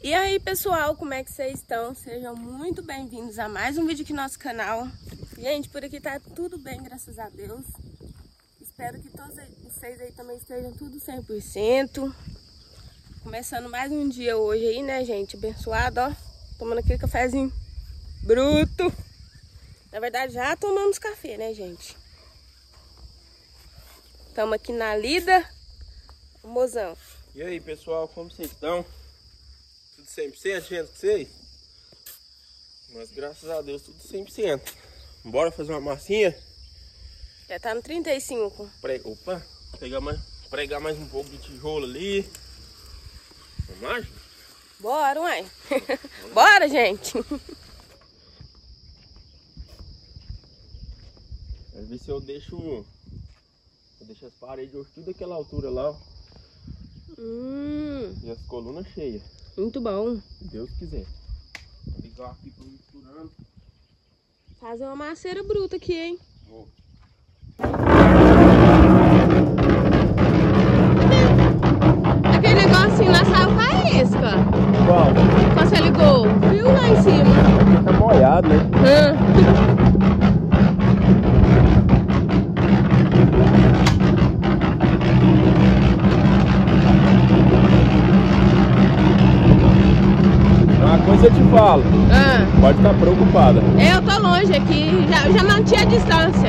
E aí pessoal, como é que vocês estão? Sejam muito bem-vindos a mais um vídeo aqui no nosso canal. Gente, por aqui tá tudo bem, graças a Deus. Espero que todos vocês aí também estejam tudo 100%. Começando mais um dia hoje aí, né, gente? Abençoado, ó. Tomando aquele cafezinho bruto. Na verdade, já tomamos café, né, gente? Estamos aqui na lida. Mozão. E aí, pessoal, como vocês estão? Tudo 100%, gente, com vocês? Mas graças a Deus, tudo 100%. Bora fazer uma massinha? Já tá no 35. Opa, pregar mais um pouco de tijolo ali. Vamos lá? Bora, uai. Bora, gente. Quero ver se eu deixo as paredes hoje tudo daquela altura lá, ó. E as colunas cheias. Muito bom. Se Deus quiser. Vou ligar aqui pra misturando. Fazer uma maceira bruta aqui, hein? Vou. Aquele negocinho lá saiu faísca. Qual? Quando você ligou, viu lá em cima? Tá molhado, né? Uma coisa eu te falo. Pode estar preocupada. Eu tô longe aqui, já manti a distância.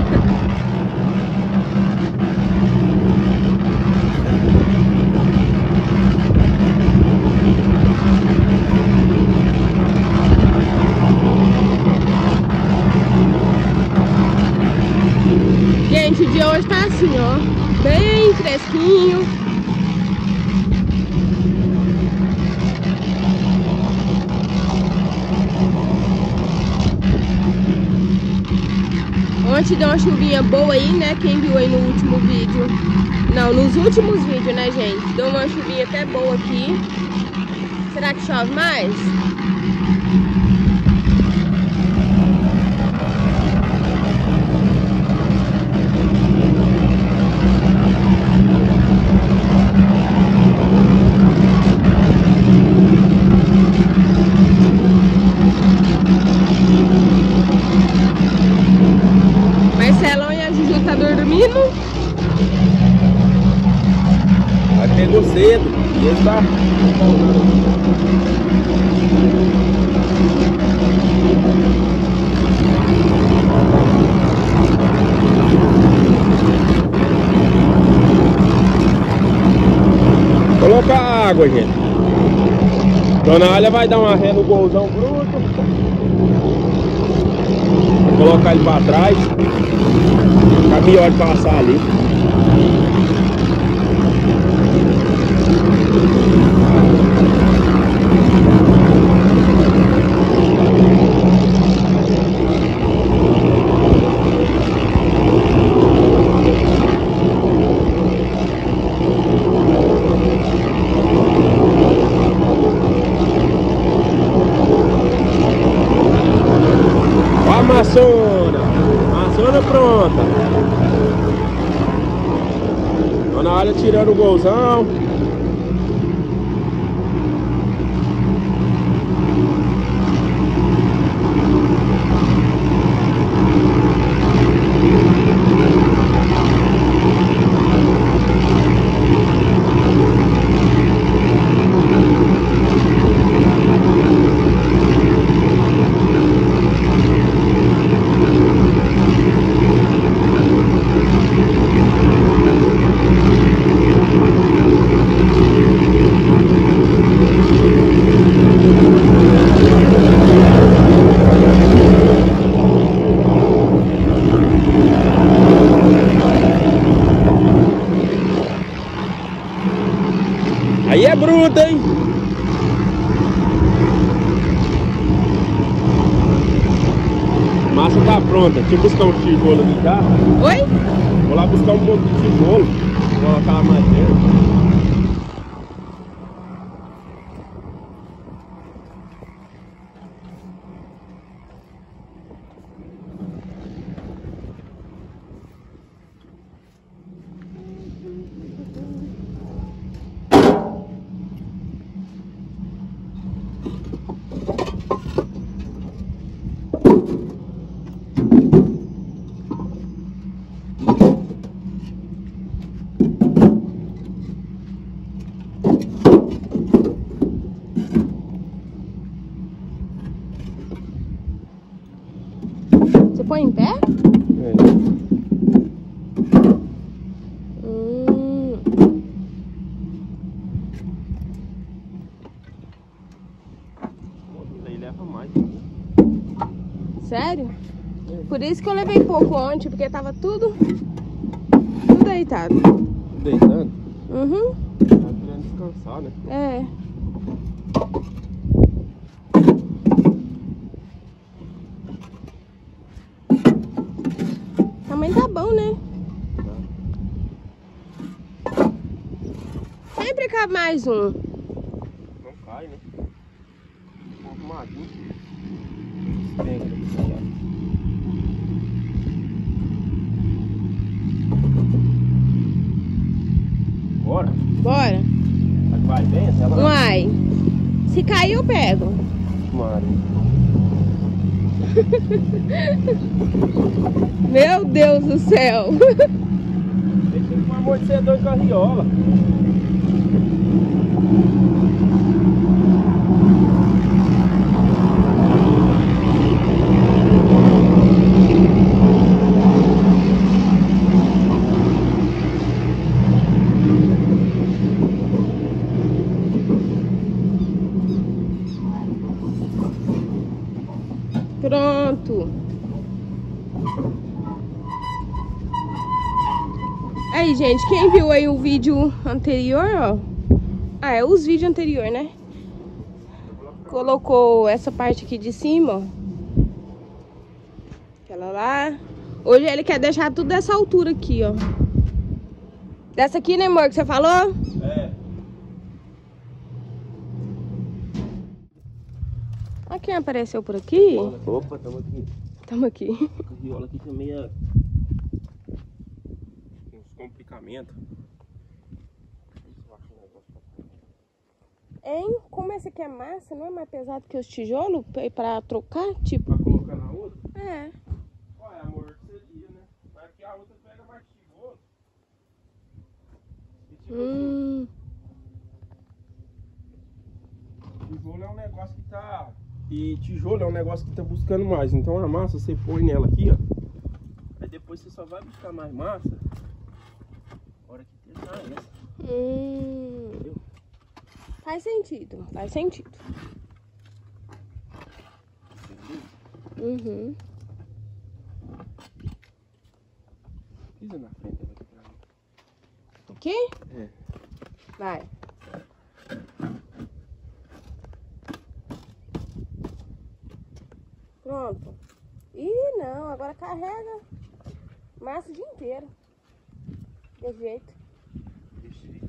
Gente, o dia hoje tá assim, ó, bem fresquinho. Ontem deu uma chuvinha boa aí, né? Quem viu aí no último vídeo. Não, nos últimos vídeos, né, gente? Deu uma chuvinha até boa aqui. Será que chove mais? Marcelão e a Juju tá dormindo. Mas pegou cedo. E ele tá colocar água, gente. Dona Alia vai dar uma ré no golzão bruto. Vou colocar ele pra trás. Caminhão de passar ali. Ó a maçona pronta. Dona Alia tirando o golzão. Aí é bruto, hein? A massa tá pronta. Deixa eu buscar um tijolo aqui já. Oi? Vou lá buscar um pouco de tijolo. Vou colocar mais dentro. Você põe em pé? É. Aí leva mais. Sério? É. Por isso que eu levei pouco ontem, porque tava tudo deitado. Deitando? Uhum. Tá querendo descansar, né? É. Também tá bom, né? Sempre cabe mais um. Não cai, né? Arrumadinho. Bem, bora? Bora. Vai bem essa ela? Uai. Se cair, eu pego. Mano. Meu Deus do céu. Deixa com amortecedor de carriola. Pronto. Aí, gente, quem viu aí o vídeo anterior, ó. Ah, é os vídeos anteriores, né? Colocou essa parte aqui de cima, ó. Aquela lá. Hoje ele quer deixar tudo dessa altura aqui, ó. Dessa aqui, né, amor, que você falou? É. Olha quem apareceu por aqui. Opa, tamo aqui. Tamo aqui. A carriola aqui também é... uns complicamentos. Hein? Como esse aqui é massa, não é mais pesado que os tijolos pra trocar, tipo? Pra colocar na outra? É. Olha, amor, seria, né? Mas que a outra pega mais tijolo. Tijolo é um negócio que tá... E tijolo é um negócio que tá buscando mais. Então a massa você põe nela aqui, ó. Aí depois você só vai buscar mais massa na hora que terminar essa. Entendeu? Faz sentido, faz sentido. Uhum. Pisa na frente dela aqui pra mim. Aqui? É. Vai. Pronto. Ih, não, agora carrega massa o dia inteiro. Desse jeito. Deixa aí.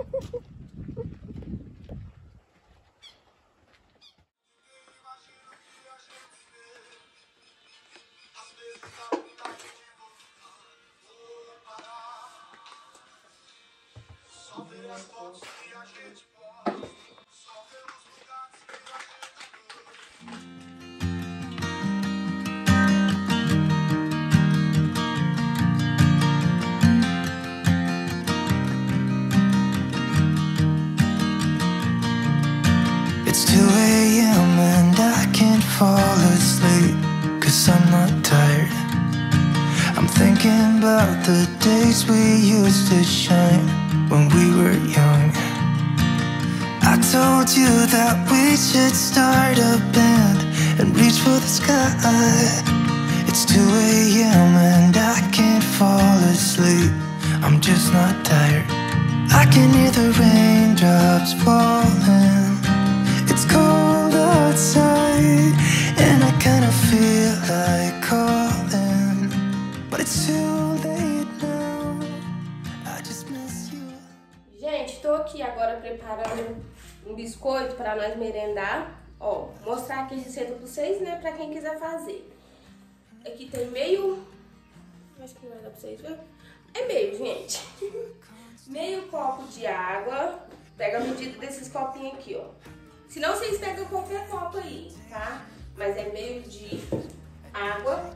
It's 2 a.m. and I can't fall asleep, 'cause I'm not tired. I'm thinking about the days we used to shine when we were young. I told you that we should start a band and reach for the sky. It's 2 a.m. and I can't fall asleep, I'm just not tired. I can hear the raindrops falling. It's cold outside and I kinda feel like calling, but it's too late now, I just miss you. Gente, tô aqui agora preparando um biscoito para nós merendar. Ó, mostrar aqui a receita pra vocês, né, pra quem quiser fazer. Aqui tem meio... Acho que não vai dar pra vocês verem. É meio, gente. Meio copo de água. Pega a medida desses copinhos aqui, ó. Se não, vocês pegam qualquer copo aí, tá? Mas é meio de água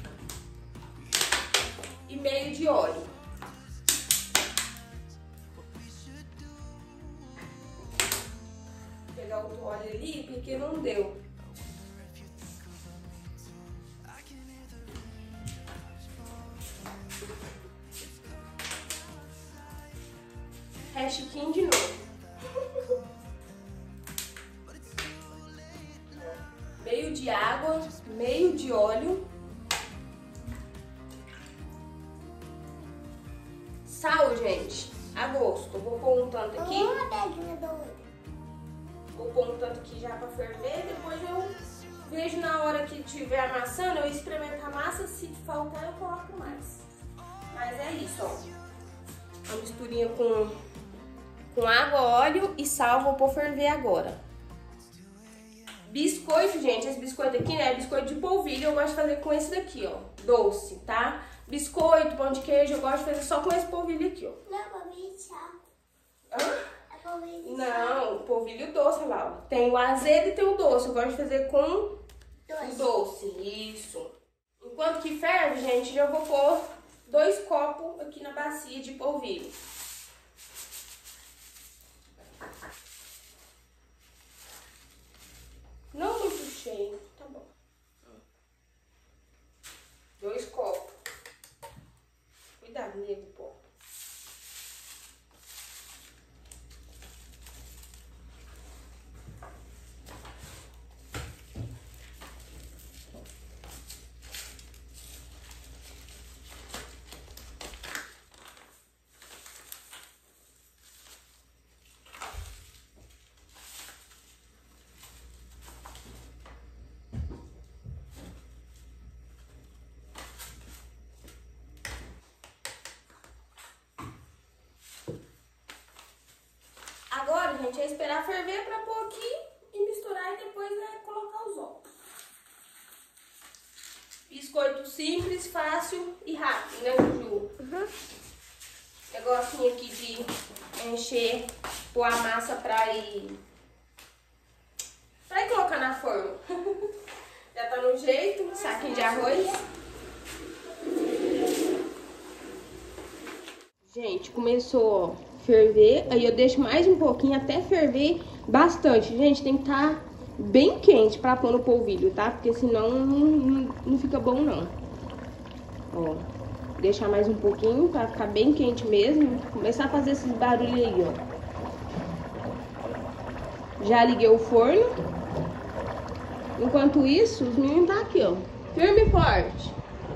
e meio de óleo. Vou pegar outro óleo ali porque não deu. Rechiquinho de novo. Meio de água, meio de óleo. Sal, gente, a gosto. Eu vou pôr um tanto aqui. Vou pôr um tanto aqui já pra ferver. Depois eu vejo na hora que estiver amassando, eu experimento a massa. Se faltar, eu coloco mais. Mas é isso, ó. Uma misturinha com água, óleo e sal. Vou pôr ferver agora. Biscoito, gente, esse biscoito aqui, né, é biscoito de polvilho, eu gosto de fazer com esse daqui, ó, doce, tá? Biscoito, pão de queijo, eu gosto de fazer só com esse polvilho aqui, ó. Não, polvilho de sal. Hã? É polvilho de sal. Não, polvilho doce, olha lá, ó. Tem o azedo e tem o doce, eu gosto de fazer com o doce, isso. Enquanto que ferve, gente, já vou pôr 2 copos aqui na bacia de polvilho. Não muito cheio, tá bom. 2 copos. Cuidado, nego, pô. Agora, gente, é esperar ferver pra pôr aqui e misturar e depois colocar os ovos. Biscoito simples, fácil e rápido, né, Juju? Uhum. Negocinho aqui de encher, pôr a massa pra ir colocar na forma. Já tá no jeito, saquinho de arroz. Gente, começou, ó, ferver, aí eu deixo mais um pouquinho até ferver bastante. Gente, tem que estar bem quente pra pôr no polvilho, tá? Porque senão não fica bom, não. Ó, deixar mais um pouquinho pra ficar bem quente mesmo. Começar a fazer esses barulhos aí, ó. Já liguei o forno. Enquanto isso, os meninos tá aqui, ó, firme e forte.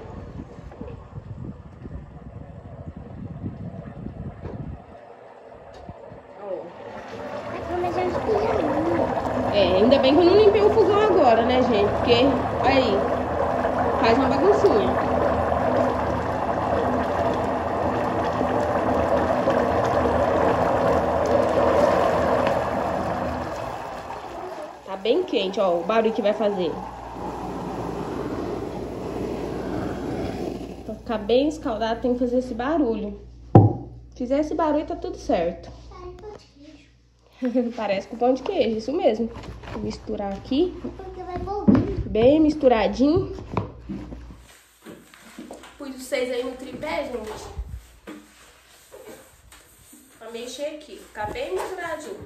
Ainda bem que eu não limpei o fogão agora, né, gente? Porque, aí, faz uma baguncinha. Tá bem quente, ó, o barulho que vai fazer. Pra ficar bem escaldado, tem que fazer esse barulho. Se fizer esse barulho, tá tudo certo. Parece com pão de queijo, isso mesmo. Vou misturar aqui. Bem misturadinho. Pus vocês aí no tripé, gente. Pra mexer aqui, ficar bem misturadinho.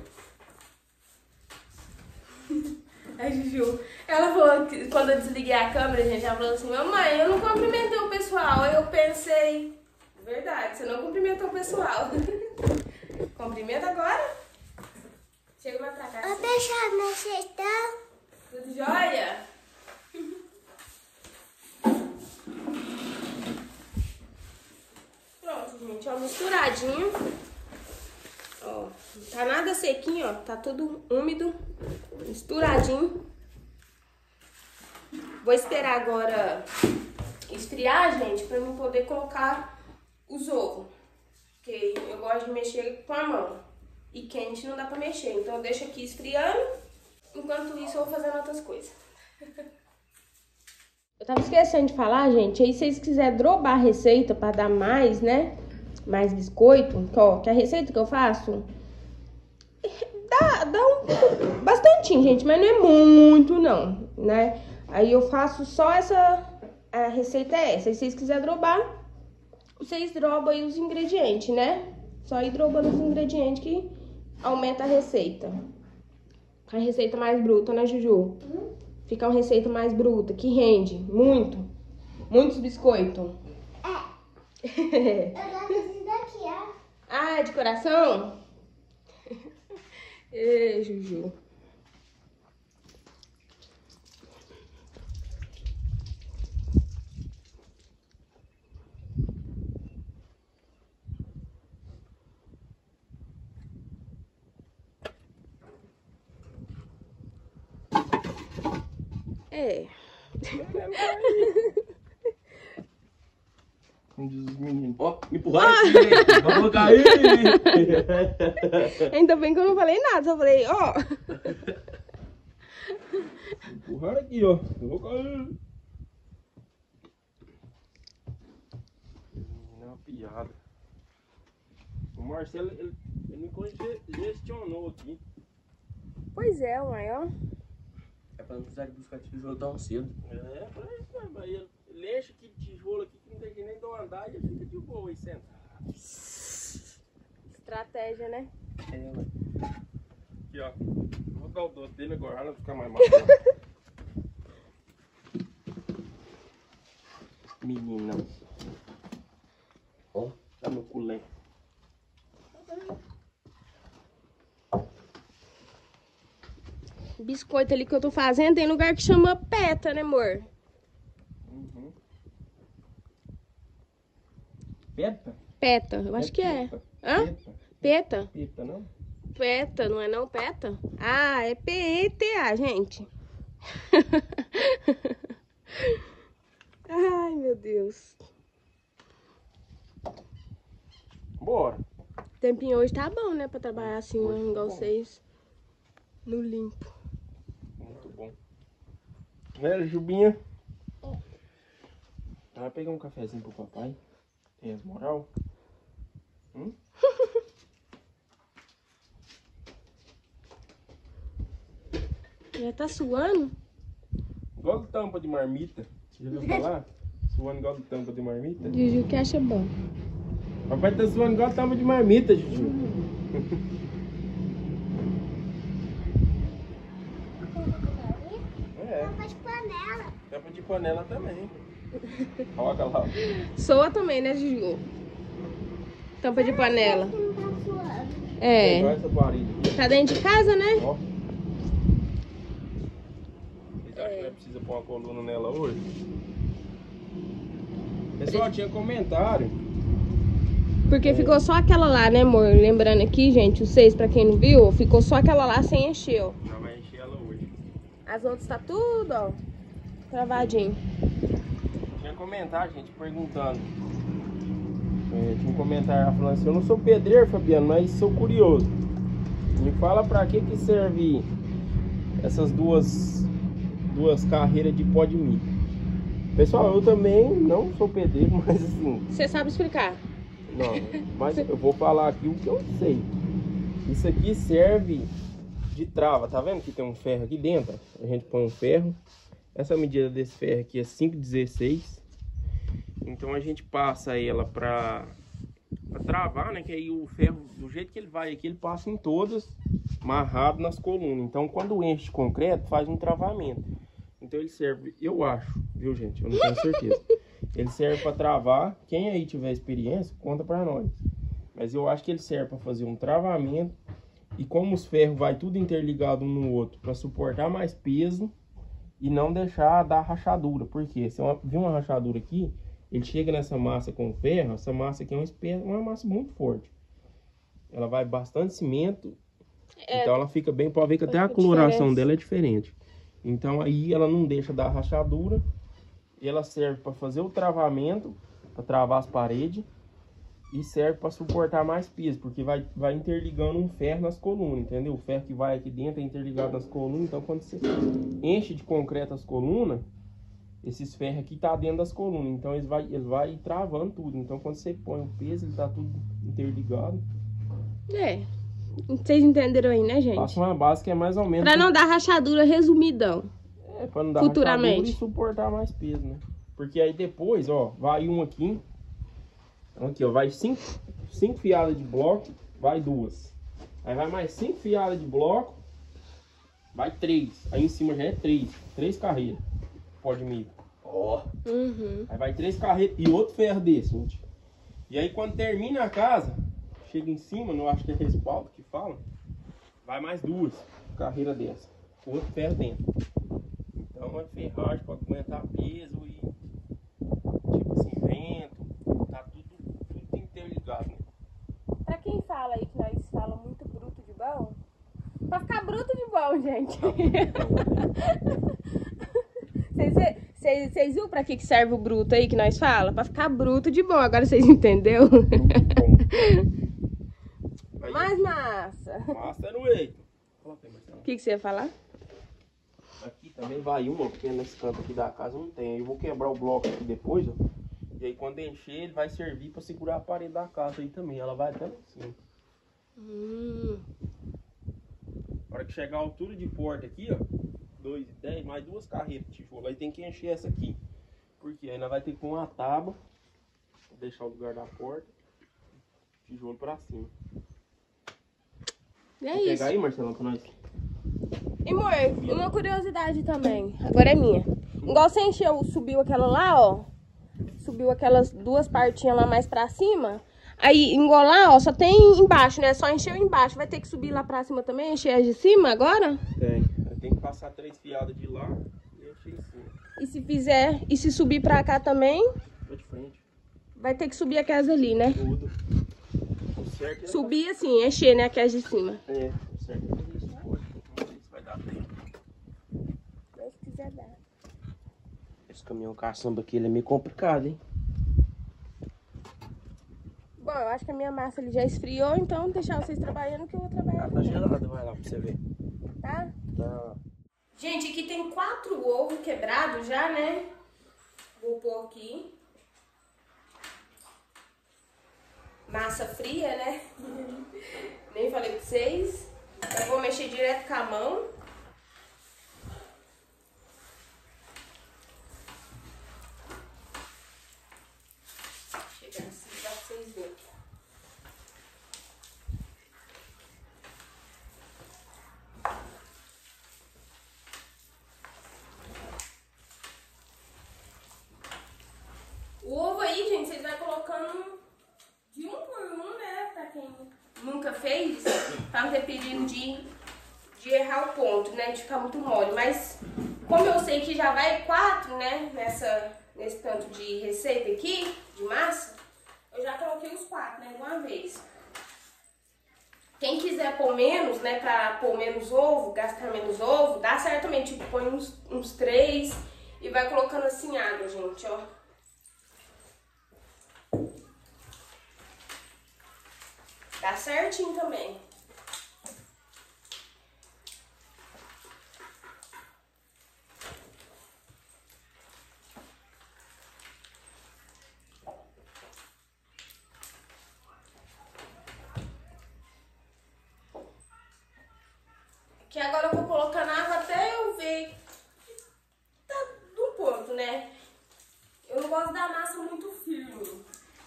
A Juju, ela falou que quando eu desliguei a câmera, gente, ela falou assim: mamãe, eu não cumprimentei o pessoal. Aí eu pensei, verdade, você não cumprimentou o pessoal. Cumprimenta agora. Chega mais pra cá. Vou deixar na gestão. Tudo jóia? Pronto, gente, ó, misturadinho. Ó, não tá nada sequinho, ó, tá tudo úmido, misturadinho. Vou esperar agora esfriar, gente, pra eu poder colocar os ovos. Porque eu gosto de mexer com a mão. E quente não dá pra mexer, então eu deixo aqui esfriando. Enquanto isso eu vou fazendo outras coisas. Eu tava esquecendo de falar, gente. Aí se vocês quiserem drobar a receita pra dar mais, né? Mais biscoito, ó, que a receita que eu faço dá dá um bastantinho, gente, mas não é muito, não, né? Aí eu faço só a receita é essa. E se vocês quiserem drobar, vocês drobam aí os ingredientes, né? Só ir drobando os ingredientes que aumenta a receita. A receita mais bruta, né, Juju? Fica uma receita mais bruta, que rende muitos biscoitos. Eu gosto desse daqui, ó. Ah, é de coração? Ei, Juju. É. Como diz os meninos. Ó, me empurraram aqui, gente. Vamos cair. Ainda bem que eu não falei nada, só falei, ó. Empurraram aqui, ó. Eu vou cair. Não é uma piada. O Marcelo, ele me congestionou aqui. Pois é, mãe, ó. É pra não precisar de buscar tijolo tão cedo. É, pra isso, né? Mas ele enche aqui de tijolo aqui que não tem que nem dar uma andar e ele fica de boa aí sentado. Estratégia, né? É, ué. Aqui, ó. Vou dar o doce dele agora, não ficar mais massa. Menina. Ó, dá meu culé. Biscoito ali que eu tô fazendo tem lugar que chama peta, né, amor? Uhum. Peta? Peta, eu acho que é. Peta. Hã? Peta. Peta? Peta, não? Peta, não é não peta? Ah, é P-E-T-A, gente. Ai, meu Deus. Bora. O tempinho hoje tá bom, né? Pra trabalhar assim, Hoje tá igual bom. vocês. No limpo. Muito bom. Jubinha. Vai pegar um cafezinho pro papai. Tem as moral? Já tá suando? Igual tampa de marmita. Você já viu falar? Suando igual tampa de marmita? Juju que acha bom. Papai tá suando igual tampa de marmita, Juju. É, Tampa de panela. tampa de panela também. Coloca lá. Soa também, né, Juju? Tampa de panela. Que não tá suando. É. Igual essa parede aqui. Tá dentro de casa, né? Ó. Vocês acham que não precisa pôr uma coluna nela hoje? Pessoal, tinha comentário. Porque ficou só aquela lá, né, amor? Lembrando aqui, gente, os 6, pra quem não viu, ficou só aquela lá sem encher, ó. Já vai encher ela hoje. As outras tá tudo, ó, travadinho. Tinha comentário, gente, perguntando. Tinha um comentário falando assim: eu não sou pedreiro, Fabiano, mas sou curioso. Me fala pra que serve essas duas carreiras de pó de milho. Pessoal, eu também não sou pedreiro, mas assim... Você sabe explicar? Não, mas eu vou falar aqui o que eu sei. Isso aqui serve de trava, tá vendo que tem um ferro aqui dentro? A gente põe um ferro. Essa medida desse ferro aqui é 5,16. Então a gente passa ela pra travar, né? Que aí o ferro, do jeito que ele vai aqui, ele passa em todas, amarrado nas colunas. Então quando enche de concreto, faz um travamento. Então ele serve, eu acho, viu, gente? Eu não tenho certeza. Ele serve para travar. Quem aí tiver experiência, conta para nós. Mas eu acho que ele serve para fazer um travamento. E como os ferros vai tudo interligado um no outro, para suportar mais peso e não deixar dar rachadura. Porque se viu uma rachadura aqui, ele chega nessa massa com o ferro. Essa massa aqui é uma massa muito forte. Ela vai bastante cimento. Então ela fica bem, pode ver que até a coloração dela é diferente. Então aí ela não deixa dar rachadura. E ela serve para fazer o travamento, para travar as paredes. E serve para suportar mais peso, porque vai interligando um ferro nas colunas, entendeu? O ferro que vai aqui dentro é interligado nas colunas. Então quando você enche de concreto as colunas, esses ferros aqui tá dentro das colunas. Então ele vai travando tudo. Então quando você põe o peso, ele tá tudo interligado. É. Vocês entenderam aí, né, gente? Faça uma base que é mais ou menos... Pra não dar rachadura, resumidão. Pra não dar futuramente. rachadura e suportar mais peso, né? Porque aí depois, ó, vai um aqui. Aqui, ó, vai 5 fiadas de bloco, vai 2. Aí vai mais 5 fiadas de bloco, vai 3. Aí em cima já é 3 carreiras. Pode medir. Ó. Aí vai 3 carreiras e outro ferro desse, gente. E aí quando termina a casa, chega em cima, não acho que é respaldo que fala, vai mais 2 carreiras dessa. Outro ferro dentro. Então é ferragem para aguentar peso e tipo assim, vento, tá tudo interligado, né? Pra quem fala aí que nós fala muito bruto de bom, pra ficar bruto de bom, gente. Vocês viram pra que serve o bruto aí que nós fala? Pra ficar bruto de bom, agora vocês entenderam? Mais massa. Massa no eito. O que você ia falar? Aqui também vai uma, porque nesse canto aqui da casa não tem. Eu vou quebrar o bloco aqui depois, ó. E aí quando encher, ele vai servir pra segurar a parede da casa aí também. Ela vai até lá em cima. Na hora que chegar a altura de porta aqui, ó, 2,10, mais 2 carreiras de tijolo. Aí tem que encher essa aqui. Porque aí nós vai ter que pôr uma tábua, pra deixar o lugar da porta, tijolo pra cima. E é Vou isso. pegar aí, Marcelão, pra nós. E amor, uma curiosidade também, agora é minha. Igual você encheu, subiu aquela lá, ó. Subiu aquelas 2 partinhas lá mais pra cima. Aí, igual lá, ó, só tem embaixo, né? Só encheu embaixo. Vai ter que subir lá pra cima também, encher as de cima agora? Tem que passar 3 fiadas de lá e encher em cima. E se fizer, e se subir pra cá também, Vai de frente. vai ter que subir aquelas ali, né? Tudo. O certo é... Subir assim, encher, né, aquelas de cima. É, o certo é fazer isso hoje. Não sei se vai dar tempo. Mas se quiser dar. Esse caminhão caçamba aqui, ele é meio complicado, hein? Bom, eu acho que a minha massa ali já esfriou, então deixar vocês trabalhando que eu vou trabalhar. Tá gelado, vai lá pra você ver. Tá? Tá. Gente, aqui tem 4 ovos quebrados já, né? Vou pôr aqui. Massa fria, né? Nem falei pra vocês. Eu vou mexer direto com a mão. Chega assim, dá pra vocês verem. O ovo aí, gente, vocês vão colocando de 1 por 1, né? Pra quem nunca fez, pra não ter perigo de errar o ponto, né? De ficar muito mole. Mas como eu sei que já vai 4, né? Nesse tanto de receita aqui, de massa, eu já coloquei os 4, né? De uma vez. Quem quiser pôr menos, né? Pra pôr menos ovo, gastar menos ovo, dá certo também. Tipo, põe uns 3 e vai colocando assim água, gente, ó. Dá certinho também. Aqui agora eu vou colocando água até eu ver que tá no ponto, né? Eu não gosto da massa muito firme.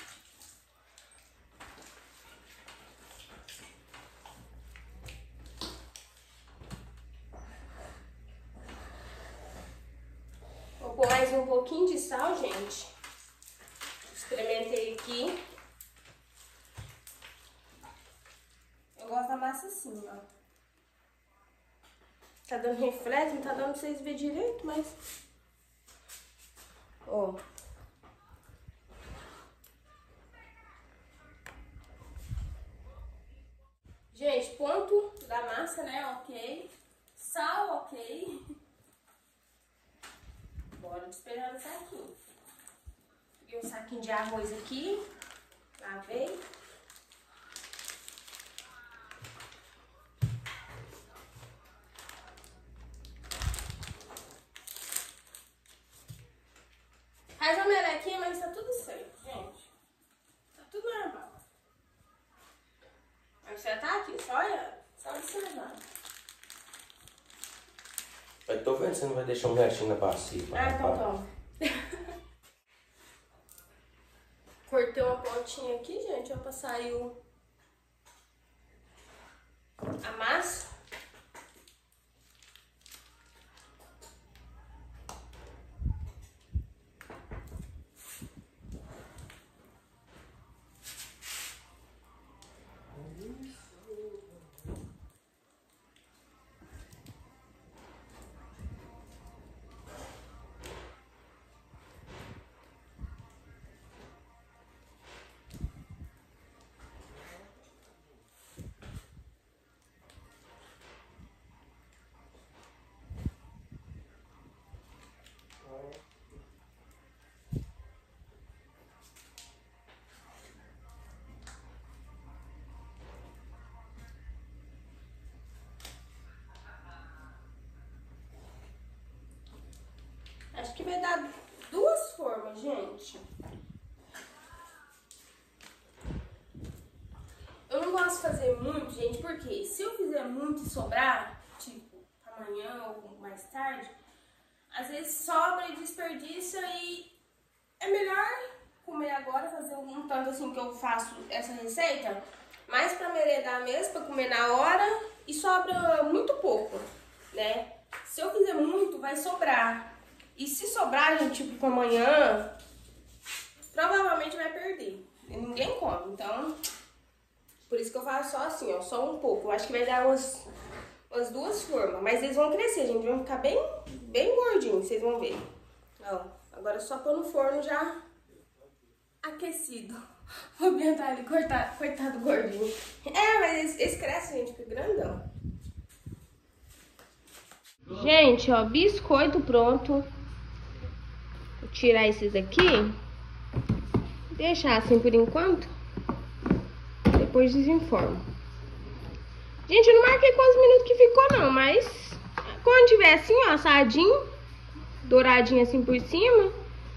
Vou pôr mais um pouquinho de sal, gente. Experimentei aqui. Eu gosto da massa assim, ó. Tá dando reflexo, não tá dando pra vocês verem direito, mas... Ó. Gente, ponto da massa, né? Ok. Sal, ok. Bora despejar no saquinho. Peguei um saquinho de arroz aqui. Lavei. Faz uma melequinha, mas tá tudo certo, gente. Tá tudo normal. Mas Já tá aqui, só observar. Eu tô vendo se você não vai deixar um restinho na bacia. Ah, então toma. Cortei uma pontinha aqui, gente, ó, pra sair a massa. Acho que vai dar 2 formas, gente. Eu não gosto de fazer muito, gente, porque se eu fizer muito e sobrar, tipo, amanhã ou mais tarde, às vezes sobra e desperdiça e é melhor comer agora, fazer um tanto assim que eu faço essa receita, mais pra merendar mesmo, pra comer na hora, e sobra muito pouco, né? Se eu fizer muito, vai sobrar. E se sobrar, gente, tipo, pra amanhã, provavelmente vai perder. E ninguém come, então... Por isso que eu faço só assim, ó, só um pouco. Eu acho que vai dar umas 2 formas. Mas eles vão crescer, gente, vão ficar bem gordinhos, vocês vão ver. Ó, agora só pôr no forno já aquecido. Vou tentar ali cortar, coitado do gordinho. É, mas eles crescem, gente, fica grandão. Gente, ó, biscoito pronto. Vou tirar esses aqui. Deixar assim por enquanto. Depois desenformo. Gente, eu não marquei quantos minutos que ficou não, mas quando tiver assim, ó, assadinho, douradinho assim por cima,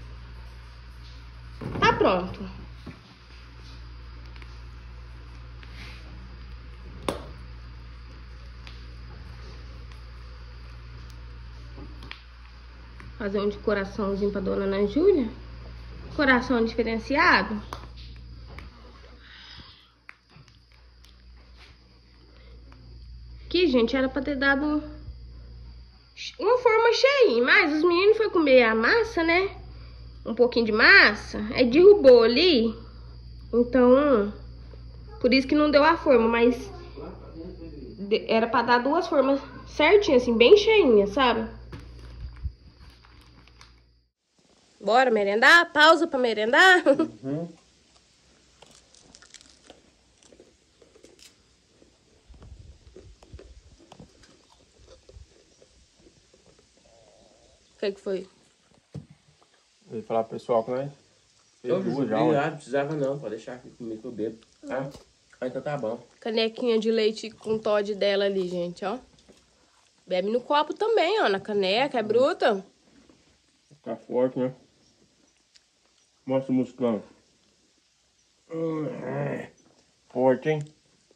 tá pronto. Fazer um de coraçãozinho pra dona Ana Júlia. Coração diferenciado. Aqui, gente, era pra ter dado uma forma cheinha, mas os meninos foram comer a massa, né? Um pouquinho de massa, aí derrubou ali. Então, por isso que não deu a forma, mas era pra dar 2 formas certinhas, assim, bem cheinhas, sabe? Bora merendar? Pausa pra merendar? Uhum. O que foi? Eu ia falar pro pessoal que nós Eu fez 2 já, não ué. precisava não, pode deixar aqui comigo que eu bebo, tá? Ah, então tá bom. Canequinha de leite com Toddy dela ali, gente, ó. Bebe no copo também, ó, na caneca, é bruta. Ficar forte, né? Mostra o musclão. Forte, hein?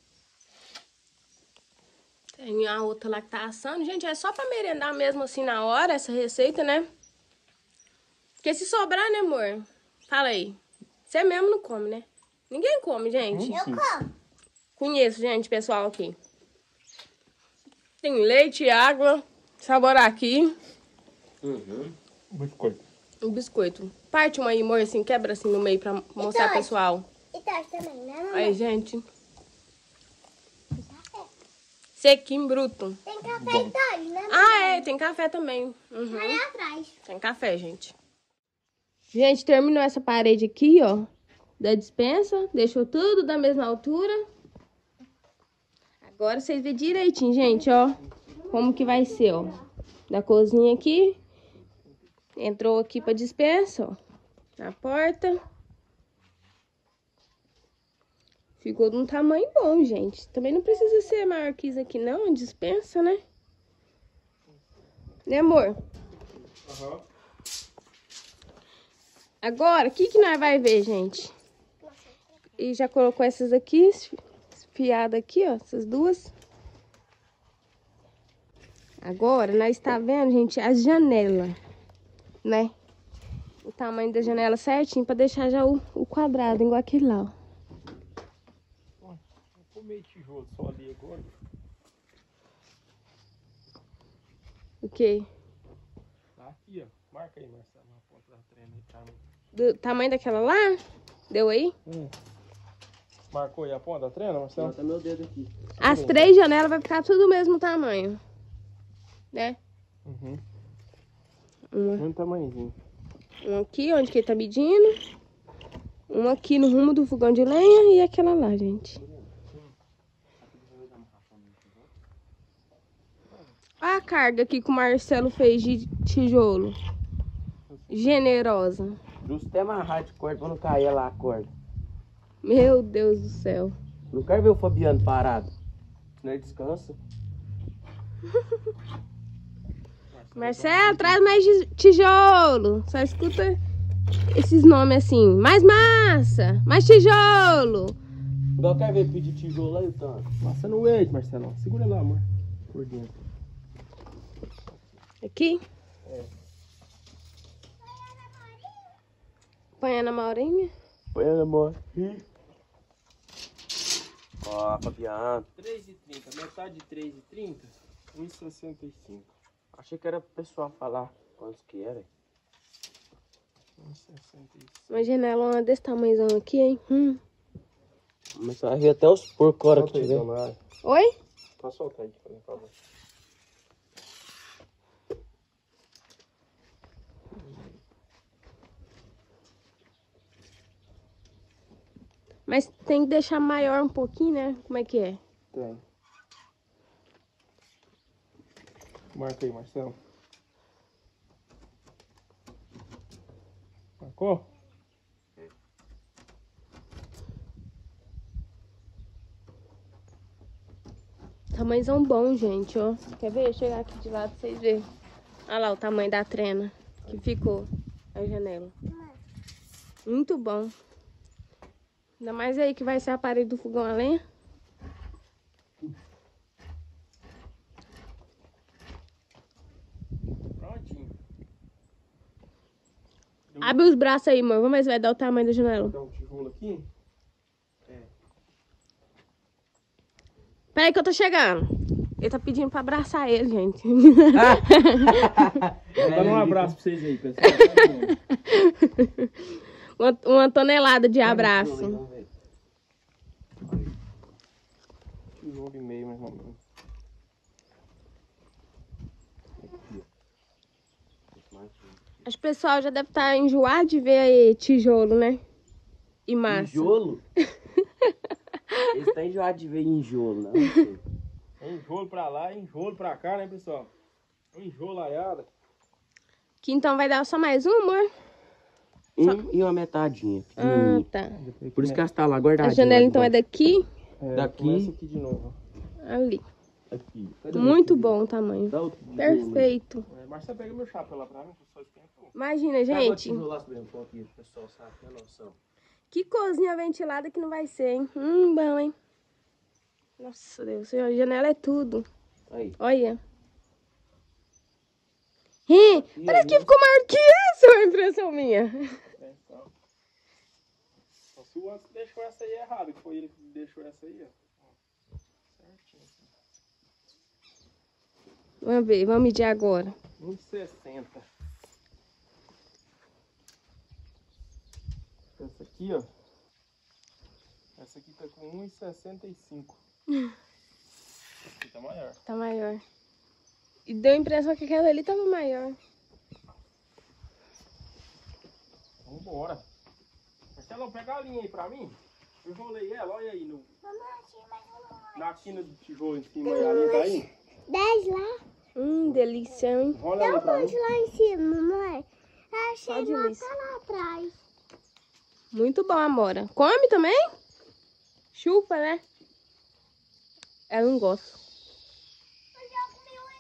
Tem a outra lá que tá assando. Gente, é só pra merendar mesmo assim na hora, essa receita, né? Porque se sobrar, né, amor? Fala aí. Você mesmo não come, né? Ninguém come, gente. Eu como. Conheço, gente, pessoal aqui. Tem leite, água, sabor aqui. Uhum. Biscoito. O biscoito. Parte uma aí, amor, assim, quebra assim no meio pra mostrar pro pessoal. E Toddy também, né, mamãe? Aí, gente. Sequinho, bruto. Tem café e Toddy, né? Ah, é, tem café também. Uhum. Ali atrás. Tem café, gente. Gente, terminou essa parede aqui, ó, da despensa. Deixou tudo da mesma altura. Agora vocês vêem direitinho, gente, ó, como que vai ser, ó. Da cozinha aqui. Entrou aqui pra despensa, ó, na porta. Ficou de um tamanho bom, gente. Também não precisa ser maior que isso aqui, não. Dispensa, né? Né, amor? Aham. Agora, o que nós vai ver, gente? E já colocou essas aqui, enfiadas aqui, ó. Essas duas. Agora, nós tá vendo, gente, as janelas, né? O tamanho da janela certinho pra deixar já o quadrado, igual aquele lá, ó. Vou comer tijolo só ali agora. O quê? Tá aqui, ó. Marca aí, Marcelo, na ponta da trena aí, tá? Do tamanho daquela lá? Deu aí? Marcou aí a ponta da trena, Marcelo? Bota meu dedo aqui. As 3 janelas vai ficar tudo do mesmo tamanho, né? Uhum. Uma Mesmo tamanhozinho. aqui, onde que ele tá medindo. Uma aqui no rumo do fogão de lenha e aquela lá, gente. Olha a carga aqui que o Marcelo fez de tijolo. Generosa. Justo até amarrar de corda pra não cair lá a corda. Meu Deus do céu. Não quero ver o Fabiano parado. Senão ele descansa. Marcelo, traz mais tijolo. Só escuta esses nomes assim. Mais massa, mais tijolo. Igual quer ver pedir tijolo aí, Tano. Passa no eixo, Marcelo. Segura lá, amor. Por dentro. Aqui. Põe na Maurinha. Põe, amor. Ó, Fabiano. 3,30. Metade de 3,30. 1,65. Achei que era pro pessoal falar quantos que era. 1,65. Uma janelona desse tamanhozão aqui, hein? Começar a rir até os porcos hora que Solta aí, tiver. dona. Oi? Pode soltar aí, por favor. Mas tem que deixar maior um pouquinho, né? Como é que é? Tem. Marca aí, Marcelo. Marcou? Tamanhozão bom, gente, ó. Quer ver? Chegar aqui de lado pra vocês verem. Olha lá o tamanho da trena que ficou a janela. Muito bom. Ainda mais aí que vai ser a parede do fogão a lenha. Prontinho. Abre os braços aí, amor. Vamos ver se vai dar o tamanho da janela. Vou dar um tijolo aqui. Peraí que eu tô chegando. Ele tá pedindo pra abraçar ele, gente. Vou dar um abraço pra vocês aí, pessoal. Uma tonelada de abraço. Tijolo e meio, mais ou menos. Acho que o pessoal já deve estar enjoado de ver aí tijolo, né? E massa. Enjolo? Eles estão enjoados de ver enjolo, não? Enjolo pra lá, enjolo pra cá, né, pessoal? Enjolaiada. Que então vai dar só mais um, amor? E uma metadinha. Ah, tá. Por isso que ela está lá guardadinha. A janela então é daqui, Daqui. Começa aqui de novo. ali. Aqui. Muito bom o tamanho. Dá outro tijolo. Perfeito. Marcelo, pega meu chapéu lá pra mim, que eu só esquento. Imagina, Gente. gente. Tijolo lá sobre um pouquinho, o pessoal sabe, tem noção. Que cozinha ventilada que não vai ser, hein? Bom, hein? Nossa, Deus. A janela é tudo. Aí. Olha. Parece que ficou maior que essa, é uma impressão minha. Então. Só se o Anderson deixou essa aí errada, que foi ele que deixou essa aí, ó. Certinho. Vamos ver, vamos medir agora. 1,60. Essa aqui, ó. Essa aqui tá com 1,65. Essa aqui tá maior. Tá maior. E deu a impressão que aquela ali tava maior. Vambora. Marcelão, pega a linha aí pra mim. Eu enrolei ela, olha aí no... na quina do tijolo em cima. A linha tá aí? 10 lá. Delícia, hein? Enrola ela pra mim. Lá em cima, mãe. Eu Só achei uma delícia. lá atrás. Muito bom, Amora. Come também? Chupa, né? Ela não gosta. Eu já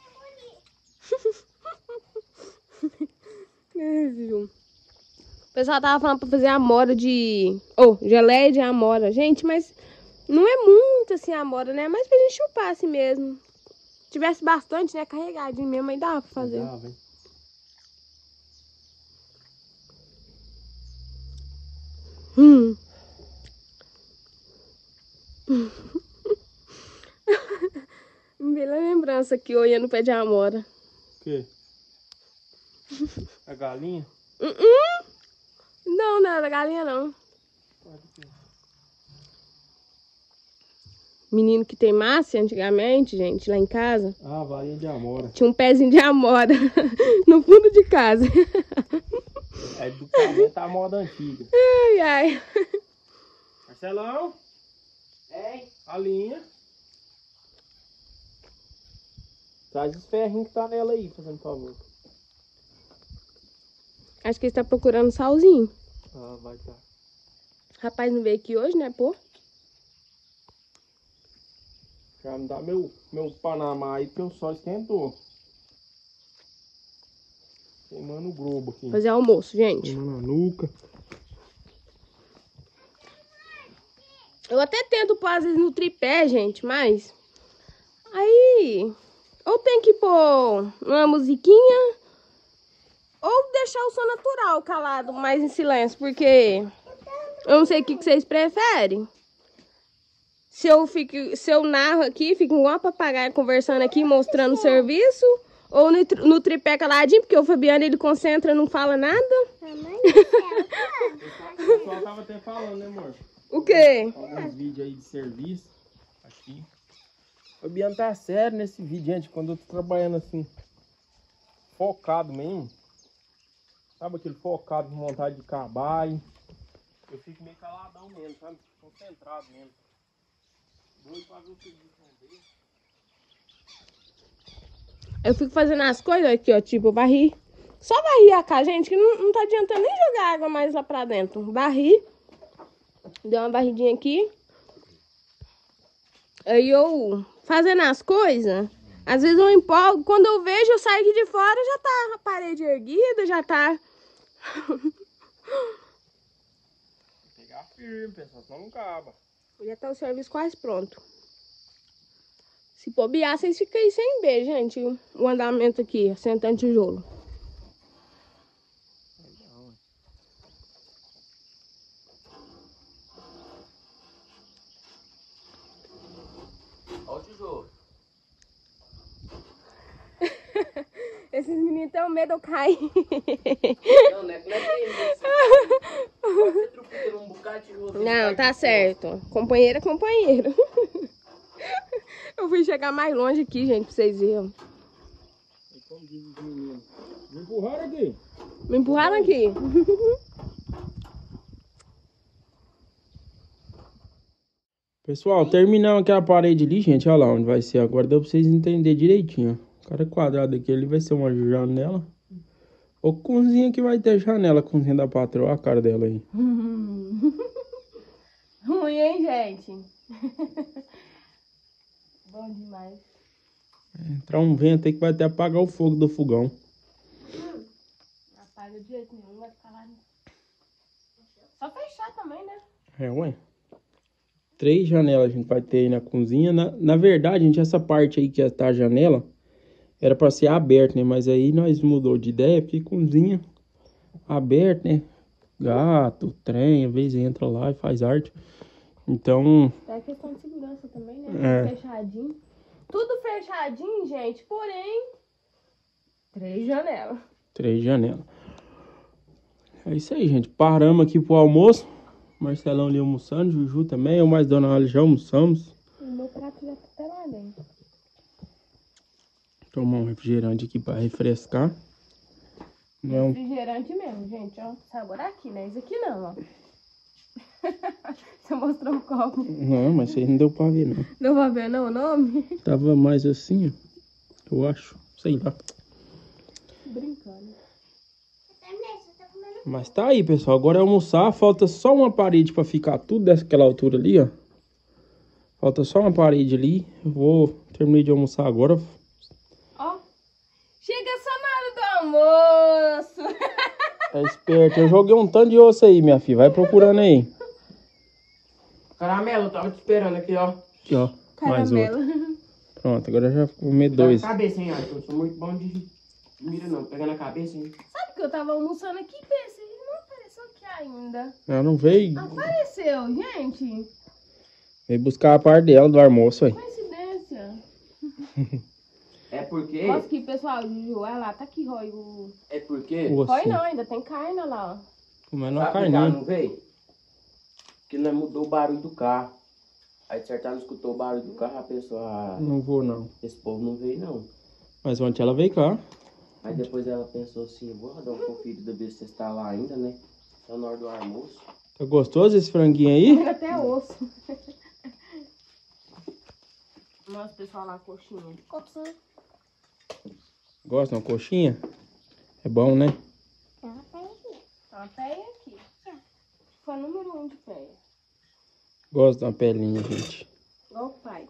comi um O pessoal tava falando pra fazer amora de... geleia de amora. Gente, mas Não é muito assim a amora, né? Mas pra gente chupar assim mesmo. Se tivesse bastante, né? Carregadinho mesmo, aí dava pra fazer. Dava, hein? Bela lembrança aqui, olhando no pé de amora. O quê? A galinha? Não, não era da galinha, não. Menino que tem massa antigamente, gente, lá em casa. Ah, varinha de amora. Tinha um pezinho de amora no fundo de casa. É do caminho da moda antiga. Ai, ai. Marcelão? Ei, A linha. Traz os ferrinhos que tá nela aí, fazendo favor. Acho que ele tá procurando salzinho. Ah, vai tá. Rapaz, não veio aqui hoje, né, pô? Já me dá meu Panamá aí, porque o sol esquentou. Queimando o globo aqui. Fazer almoço, gente. Queimando a nuca. Eu até tento pôr às vezes no tripé, gente, mas... Aí... Ou tem que pôr uma musiquinha... Ou deixar o som natural, calado, mais em silêncio, porque... Eu não sei o que vocês preferem. Se eu narro aqui, fico igual uma papagaia conversando aqui, mostrando o serviço. Ou no tripé caladinho, porque o Fabiano, ele concentra, não fala nada. O pessoal tava até falando, né, amor? O quê? Alguns vídeos aí de serviço. Aqui. O Fabiano tá sério nesse vídeo, gente. Quando eu tô trabalhando assim, focado mesmo. Sabe aquele focado com vontade de cabalho? Eu fico meio caladão mesmo, sabe? Concentrado mesmo. Doido pra ver o serviço dele. Eu fico fazendo as coisas aqui, ó, tipo, varri. Só varri a casa, gente, que não tá adiantando nem jogar água mais lá pra dentro. Varri. Deu uma varridinha aqui. Aí eu, fazendo as coisas, às vezes eu empolgo. Quando eu vejo, eu saio aqui de fora, já tá a parede erguida, já tá... Pegar firme, pessoal, senão não acaba. Já tá o serviço quase pronto. Se bobear, vocês ficam aí sem ver, gente, o andamento aqui, sentando tijolo. olha o tijolo. Esses meninos têm medo de eu cair. Não, não é isso. Pode ser trupido num bocado de tijolo. Não, tá certo. Companheiro é companheiro. Eu fui chegar mais longe aqui, gente, pra vocês verem. Como diz os meninos. Me empurraram aqui. Me empurraram aqui. Pessoal, terminando aquela parede ali, gente, olha lá onde vai ser. Agora deu pra vocês entenderem direitinho, ó. Cada quadrado aqui, ele vai ser uma janela. Ou cozinha que vai ter janela, cozinha da patroa, olha a cara dela aí. Ruim, hein, gente? Bom demais. Entrar um vento aí que vai até apagar o fogo do fogão. Apaga de jeito nenhum, vai ficar lá. Só fechar também, né? É, ué. 3 janelas a gente vai ter aí na cozinha. Na verdade, gente, essa parte aí que tá a janela era pra ser aberta, né? Mas aí nós mudou de ideia, porque cozinha aberta, né? Gato, trem, às vezes entra lá e faz arte. Então... É questão de segurança também, né? É. Fechadinho. Tudo fechadinho, gente, porém... 3 janelas. 3 janelas. É isso aí, gente. Paramos aqui pro almoço. Marcelão ali almoçando, Juju também. Eu mais Dona Olha já almoçamos. O meu prato já tá lá dentro. Tomar um refrigerante aqui pra refrescar. Não é um... Refrigerante mesmo, gente, ó. Sabor aqui, né? Isso aqui não, ó. Você mostrou o copo. Não, mas isso aí não deu pra ver, não. Deu pra ver, não, o nome? Tava mais assim, ó. Eu acho. Sei lá. Brincando. Mas tá aí, pessoal. Agora é almoçar. Falta só uma parede pra ficar tudo daquela altura ali, ó. Falta só uma parede ali. Eu vou terminar de almoçar agora. Ó. Chega só na hora do almoço. É esperto. Eu joguei um tanto de osso aí, minha filha. Vai procurando aí. Caramelo, eu tava te esperando aqui, ó. Aqui, ó. Mais Caramelo. outro. Pronto, agora eu já vou comer Dá na 2. cabeça, hein, Arthur? Eu sou muito bom de mira, não. Pega na cabeça, hein? Sabe que eu tava almoçando aqui e pensei, ele não apareceu aqui ainda. Ela não veio. Apareceu, gente. Veio buscar a parte dela do almoço, aí. Coincidência. É porque... Nossa, aqui, pessoal, Juju, olha lá, tá aqui, Roy. O... É porque... Roy não, ainda tem carne lá, ó. Comendo uma Sabe por que ela carninha. não veio? Porque nós mudou o barulho do carro. Aí, de certo, ela não escutou o barulho do carro, a pessoa... Não vou, não. Esse povo não veio, não. Mas ontem ela veio cá. Aí depois ela pensou assim, vou dar uma conferida ver se você está lá ainda, né? Tá na hora do almoço. Tá gostoso esse franguinho aí? Tem até osso. Nossa, pessoal, lá, coxinha. Coquinha. Gosta de uma coxinha? É bom, né? Ela tá aqui. Tá uma peia aqui. Foi o número 1 de peia. Gosto de uma pelinha, gente. Igual o pai.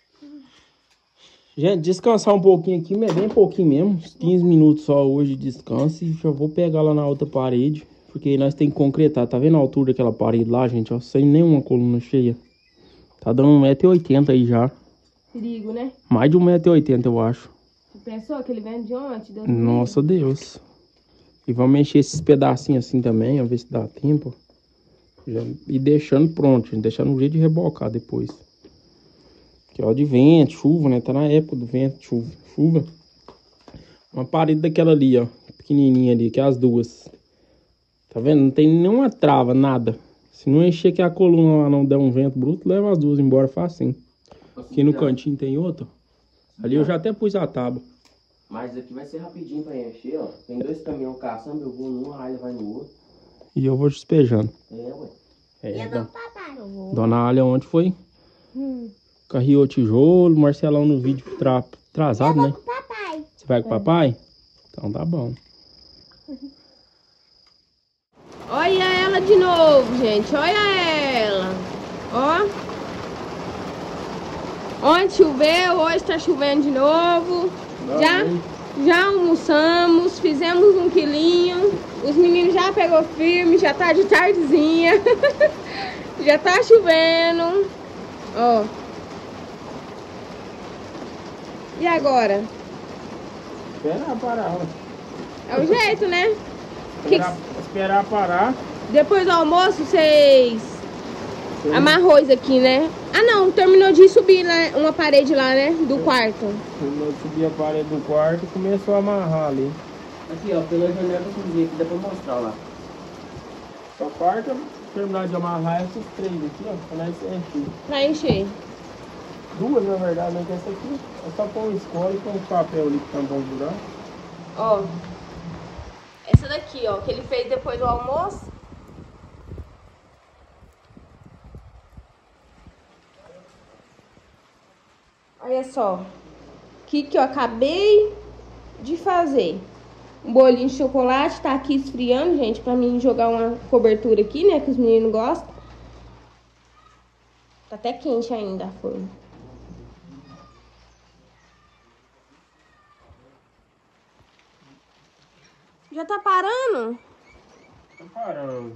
Gente, descansar um pouquinho aqui, mas é bem pouquinho mesmo. Uns 15 minutos só hoje de descanso. E já vou pegar lá na outra parede. Porque nós temos que concretar. Tá vendo a altura daquela parede lá, gente? Ó, sem nenhuma coluna cheia. Tá dando 1,80 m aí já. Perigo, né? Mais de 1,80 m, eu acho. Você pensou que ele vem de ontem? Deus Nossa Deus. E vamos mexer esses pedacinhos assim também, ó, ver se dá tempo. Já ir deixando pronto, gente. Deixando um jeito de rebocar depois. Que ó, de vento, chuva, né? Tá na época do vento, chuva. Uma parede daquela ali, ó. Pequenininha ali, que é as duas. Tá vendo? Não tem nenhuma trava, nada. Se não encher que a coluna lá não der um vento bruto, leva as duas embora facinho. Aqui no cantinho tem outra. Ali eu já até pus a tábua. Mas aqui vai ser rapidinho pra encher, ó. Tem 2 caminhões caçando, eu vou num, a Alia vai no outro. E eu vou despejando. É, ué. É, Eu dou papai. Dona Alia ontem foi. Carreou tijolo, Marcelão no vídeo atrasado, né? Papai. Você vai com o papai? Então tá bom. Olha ela de novo, gente. Olha ela. Ó. Ontem choveu, hoje tá chovendo de novo. Já almoçamos, fizemos 1 quilinho. Os meninos já pegou firme, já tá de tardezinha. Já tá chovendo. Ó. E agora? Esperar parar, ó. É o jeito, né? Esperar parar. Depois do almoço, vocês amarrou isso aqui, né? Ah, não, terminou de subir lá, uma parede lá, né? Do quarto. Eu subi a parede do quarto e começou a amarrar ali. Aqui, ó, pela janela do cozinha aqui, dá pra mostrar lá. Só falta terminar de amarrar essas 3 aqui, ó. Pra nós encher. Pra encher. 2, na verdade, né? Que essa aqui é só pôr um escola e pôr um papel ali que tampa um buraco. Ó. Essa daqui, ó, que ele fez depois do almoço. Olha só. Que eu acabei de fazer. Um bolinho de chocolate, tá aqui esfriando, gente, pra mim jogar uma cobertura aqui, né, que os meninos gostam. Tá até quente ainda a forma. Já tá parando? Tá parando.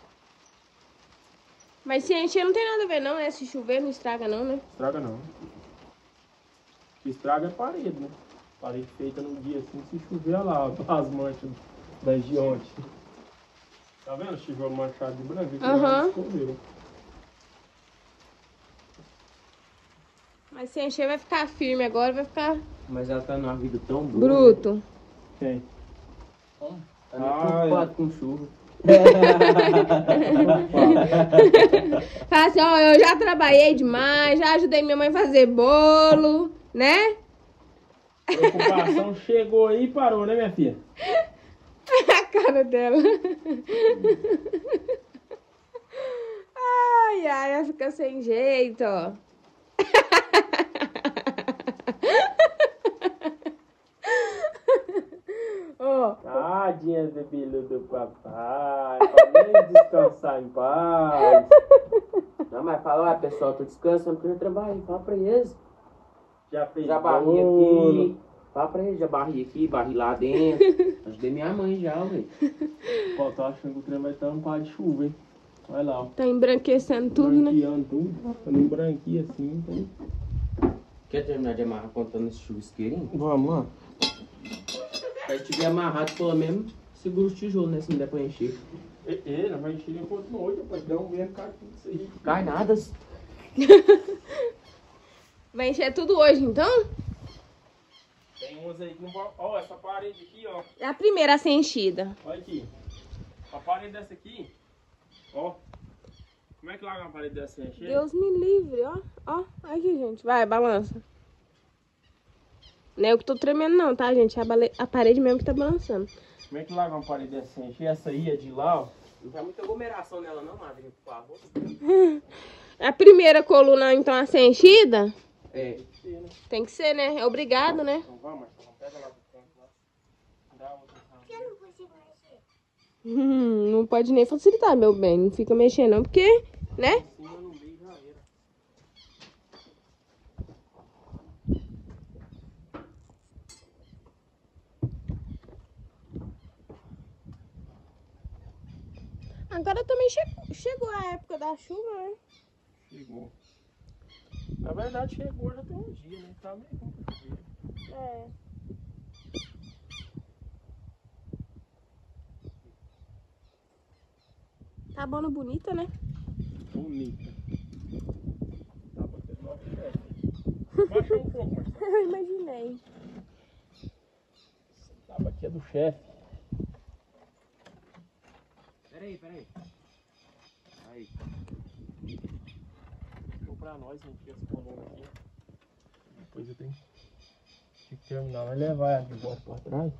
Mas se encher não tem nada a ver não, né? Se chover não estraga não, né? Estraga não. O que estraga é parede, né? Parede feita num dia assim, se chover, olha lá as manchas das de ontem. Tá vendo? Tijolo manchado de branco. Aham. Escorreu. Mas se encher vai ficar firme agora, vai ficar Mas ela tá numa vida tão boa. bruto. Quem? Tá nem preocupado com chuva. Fala assim, ó, eu já trabalhei demais, já ajudei minha mãe a fazer bolo, né? A preocupação chegou aí e parou, né, minha filha? A cara dela. Ai, ai, ela fica sem jeito, ó. Ó. Tadinha do filho do papai, pra nem descansar em paz. Não, mas fala, pessoal, tô descansando porque eu trabalhei. Fala pra eles. Já fez Já barri bolo. aqui. Fala pra eles, já barri aqui, barri lá dentro. Ajudei minha mãe já, ué. Pô, tô achando que o trem vai tampar de chuva, hein? Vai lá, ó. Tá embranquecendo tudo, né? Branqueando tudo. Quando embranquia assim, então... Quer terminar de amarrar contando esse chuvisqueirinho? Vamos lá. Se tiver amarrado, pelo menos, segura os tijolos, né? Se não der pra encher. Não vai encher enquanto noite, rapaz. Dá um mesmo, cai tudo isso aí. Cai nada. Vai encher tudo hoje, então? Tem uns aí que não vão... Ó, essa parede aqui, ó. É a primeira a ser enchida. Olha aqui. A parede dessa aqui, ó. Como é que larga uma parede dessa sem encher? Deus me livre, ó. Ó, aqui, gente. Vai, balança. Não é eu que tô tremendo não, tá, gente? É a parede mesmo que tá balançando. Como é que larga uma parede dessa sem encher? Essa aí é de lá, ó. Não tem muita aglomeração nela não, madrinha, por favor. A primeira coluna, então, a ser enchida? É. Tem que ser, né? É obrigado, né? Então vamos, Marcelo. Pega lá do canto lá. Dá outra Eu não consigo mexer. Não pode nem facilitar, meu bem. Não fica mexendo não, porque, né? cima no meio já era. Agora também chegou a época da chuva, né? Chegou. Na verdade chegou já tem um dia, né? Tá meio complicado. É. Tá bom, bonita, né? Bonita. Tá batendo logo certo. Baixa um pouco, Marcelo. Eu imaginei. Essa tábua aqui é do chefe. Peraí. Aí. Ficou pra nós encher as colunas aqui. Depois eu tenho que terminar. Vai levar ela de volta pra trás.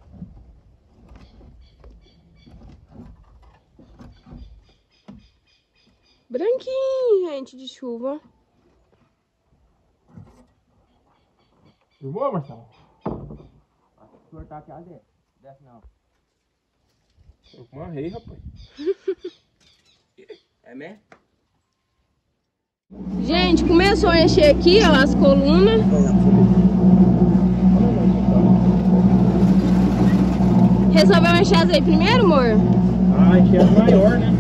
Branquinho, gente, de chuva. Filmou, Marcelo? O senhor tá aqui, Zé. Desce não. Eu com uma rei, rapaz. É mesmo? Gente, começou a encher aqui, ó, as colunas. Resolveu encher as aí primeiro, amor? Ah, encher as maior, né?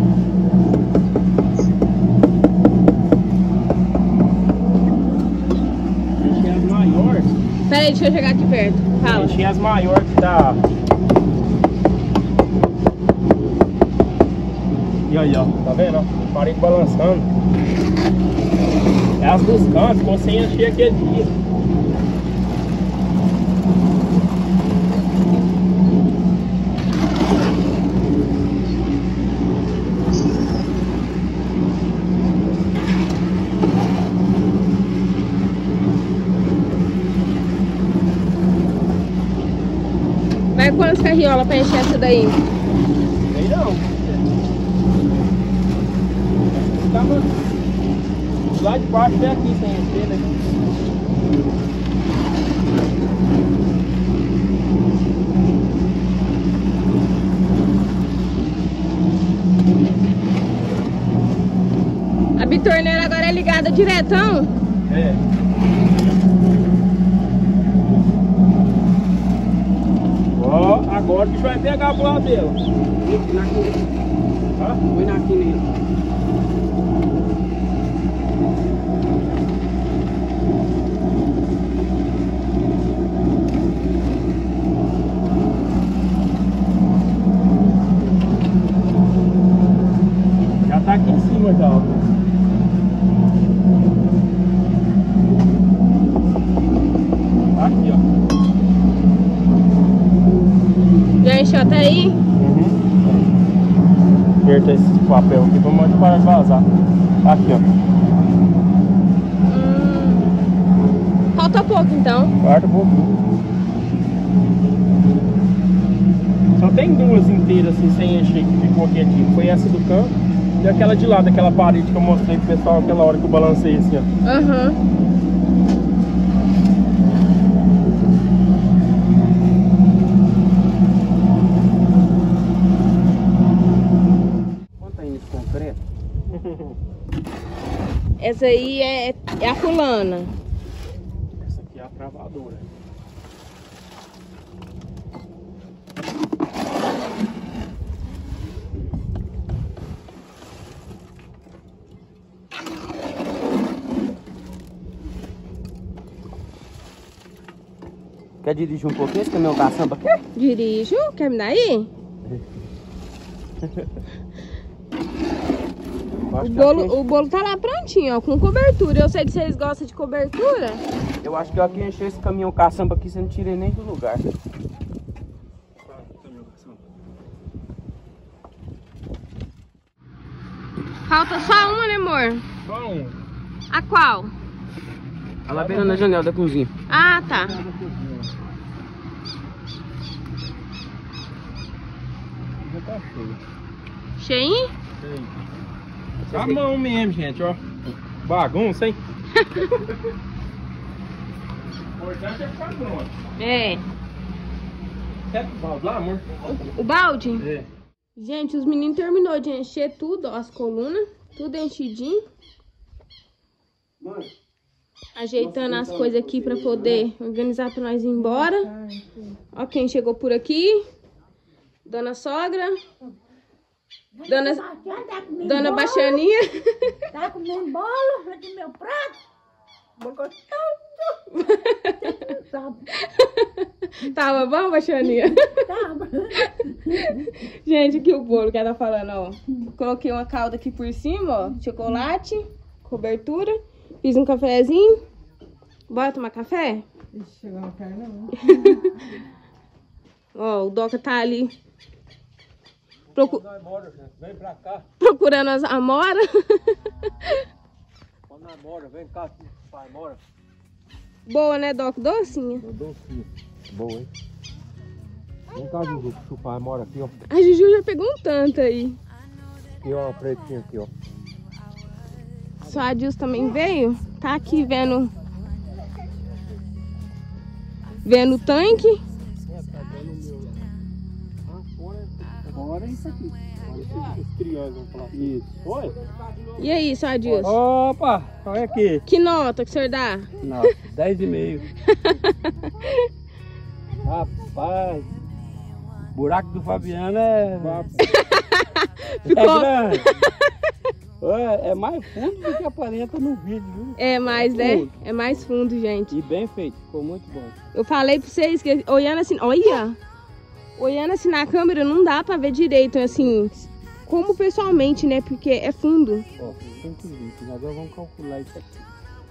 Encher as maior. Pera aí, deixa eu chegar aqui perto. Fala. Encher as maior que tá. E aí, ó, tá vendo? Ó? Parede balançando. É as dos cantos, ficou sem encher aquele dia. Vai quantas carriolas pra encher essa daí? Sei não. Tava lá de baixo até aqui sem encher, né? A bitorneira agora é ligada diretão? É. Ó, agora o bicho vai pegar pro lado dela. Foi na quineta. Já tá aqui em cima já, ó. Aqui, ó. Já encheu até aí? Aperta esse papel aqui pra onde parar de vazar. Aqui, ó. Falta pouco então. Guarda um pouquinho. Só tem duas inteiras assim sem encher que ficou aqui. Foi essa do canto e aquela de lá, daquela parede que eu mostrei pro pessoal aquela hora que eu balancei assim, ó. Aham. Quanto aí nesse concreto? Essa aí é a fulana. Essa aqui é a travadora. Quer dirigir um pouquinho esse caminhão caçamba aqui? Dirijo. Quer me dar aí? O bolo tá lá prontinho, ó, com cobertura. Eu sei que vocês gostam de cobertura. Eu acho que eu aqui encher esse caminhão caçamba aqui, você não tira nem do lugar. Falta só uma, né, amor? Só um. A qual? Olha lá beirando na janela da cozinha. Ah, tá. Já tá cheio. Cheinho? A mão mesmo, gente, ó. Bagunça, hein? O importante é ficar pronto. É. Quer o balde lá, amor? O balde? É. Gente, os meninos terminou de encher tudo, ó, as colunas. Tudo enchidinho. Mãe. Ajeitando as coisas aqui pra poder organizar pra nós ir embora. Ó quem chegou por aqui. Dona Sogra. Dona Baixaninha. Tá comendo bolo do meu prato? Bolo gostoso. Tava bom, Baixaninha? Tava. Gente, aqui o bolo que ela tá falando, ó. Coloquei uma calda aqui por cima, ó. Chocolate, cobertura. Fiz um cafezinho. Bora tomar café? Ixi, chegou uma carne não. Ó, o Doca tá ali. Vem pra cá. Procurando as amoras. Quando namora, vem cá, pai, mora. Boa, né, Doc? Docinha. Docinho. Boa, hein? Vem cá, Juju, chupar a mora aqui, ó. A Juju já pegou um tanto aí. Aqui, ó, pretinho aqui, ó. Só a Dilson também veio. Tá aqui vendo o tanque. Agora é isso aqui. Esse triângulo pra lá. Isso. Oi? E aí, só a Dilson? Opa, olha aqui. Que nota que o senhor dá? Não, 10,5. Rapaz, buraco do Fabiano é Ficou... grande. É mais fundo do que aparenta no vídeo, viu? É mais, né? Fundo. É mais fundo, gente. E bem feito, ficou muito bom. Eu falei pra vocês que olhando assim, olha! Olhando assim na câmera não dá pra ver direito, assim, como pessoalmente, né? Porque é fundo. Ó, 120, nós agora vamos calcular isso aqui.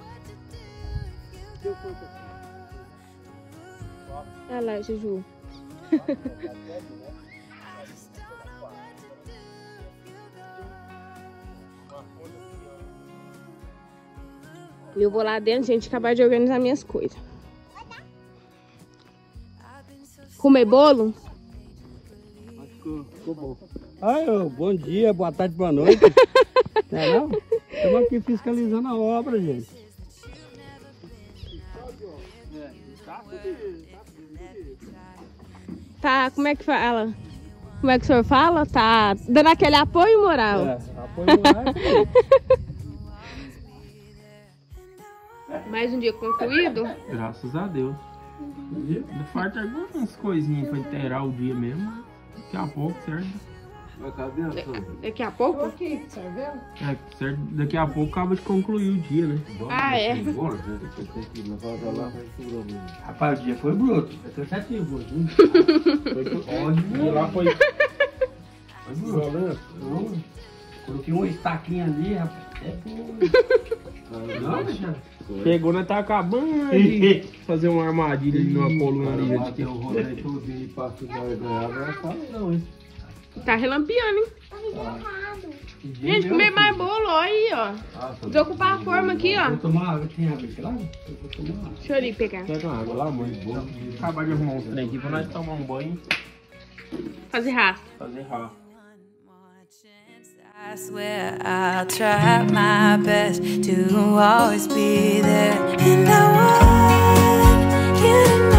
Olha lá, Juju. Eu vou lá dentro, gente, acabar de organizar minhas coisas. Comer bolo? Ficou bom. Ai, bom dia, boa tarde, boa noite. Não é não? Estamos aqui fiscalizando a obra, gente. Tá, como é que fala? Como é que o senhor fala? Tá dando aquele apoio moral. É, apoio moral. Mais um dia concluído? Graças a Deus. Falta algumas coisinhas para inteirar o dia mesmo. Daqui a pouco, certo? Daqui a pouco? Aqui, serveu? É, certo? Daqui a pouco acaba de concluir o dia, né? Ah, é. Rapaz, o dia foi bruto. Foi cansativo, viu? E lá foi. Foi bruto. Coloquei uma estaquinha ali, rapaz. Não, chegou, nós tá acabando de fazer uma armadilha ali numa coluna ali. Bateu o rolê todo e passou não, hein? Tá relampeando, hein? Gente, comer mais bolo, ó aí, ó. Desocupar a forma aqui, ó. Vou tomar água, tem água aqui lá? Deixa eu ir pegar. Pega uma água lá, mãe. Vou acabar de arrumar uns trem aqui pra nós tomar um banho. Fazer rastro. Fazer rastro. I swear I'll try my best to always be there, and I want you to know